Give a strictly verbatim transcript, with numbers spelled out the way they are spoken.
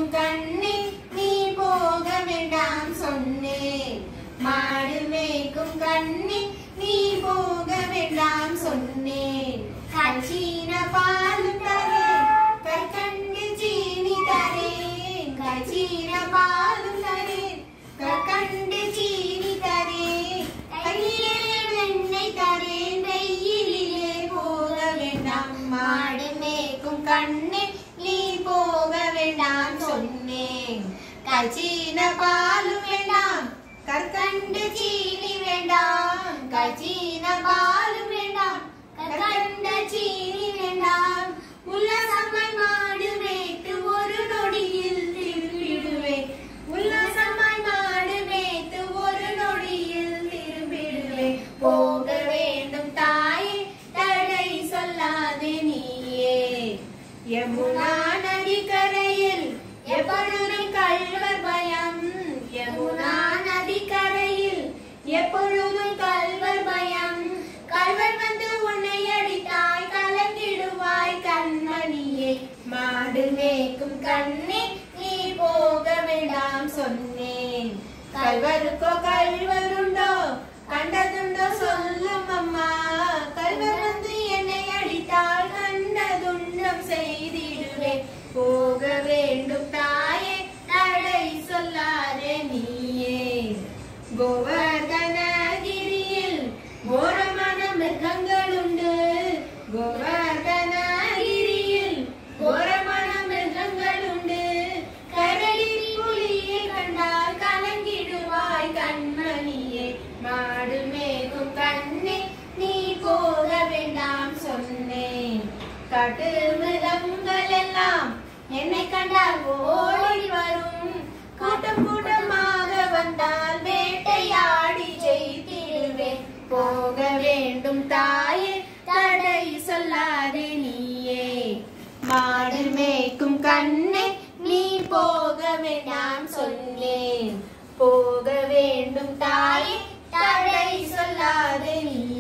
கண்ணே நீ போக வேண்டாம் சொன்னேன். மாடு மேய்க்கும் கண்ணே நீ போக வேண்டாம் சொன்னேன். காய்ச்சின பாலும் தரேன் கற்கண்டு சீனி தரேன். காய்ச்சின பாலும் தரேன் கற்கண்டு சீனி தரேன். கையிலே வெண்ணெய் தரேன் வெயிலிலே போக வேண்டாம். மாடு மேய்க்கும் கண்ணே நீ போக வேண்டாம் சொன்னேன். காய்ச்சின பாலும் வேண்டாம் கற்கண்டு சீனி வேண்டாம். காய்ச்சின பாலும் வேண்டாம் கற்கண்டு சீனி வேண்டாம். உல்லாசமாய் மாடு மேய்த்து ஒரு நொடியில் திரும்பிடுவேன். உல்லாசமாய் மாடு மேய்த்து ஒரு நொடியில் திரும்பிடுவேன். போக வேண்டும் தாயே தடை சொல்லாதே நீயே. யமுனா நதிக்கரையில் எப்பொழுதும் கள்வர் பயம். யமுனா நதிக்கரையில் எப்பொழுதும் கள்வர் பயம். கள்வர் வந்து உன்னை அடித்தாய் கலங்கிடுவாய் கண்மணியே. மாடு மேய்க்கும் கண்ணே நீ போக வேண்டாம் சொன்னேன். கள்வருக்கோ கள்வருண்டோ கண்டதுண்டோ சொல்லும் அம்மா. கள்வர் வந்து என்னை அடித்தால் கண்டதுண்டம் செய்திடுவேன். போக வேண்டும் தாயே தடை சொல்லாதே நீயே. கோவர்தனகிரியில் கோரமான மிருகங்கள் உண்டு. கோவர்தனகிரியில் கோரமான மிருகங்கள் உண்டு. கரடில் புலியை கண்டால் கலங்கிடுவாய் கண்மணியே. மாடு மேய்க்கும் கண்ணே நீ போக வேண்டாம் சொன்னேன். காட்டு மிருகங்கள் எல்லாம் என்னை கண்டால் ஓடி வரும். கூட்டம் கூட்டமாக வந்தால் வேட்டையாடி ஜெயித்திடுவேன். போக வேண்டும் தாயே தடை சொல்லாதே நீயே. மாடு மேய்க்கும் கண்ணே நீ போக வேண்டாம் சொன்னேன். போக வேண்டும் தாயே தடை சொல்லாதே நீ.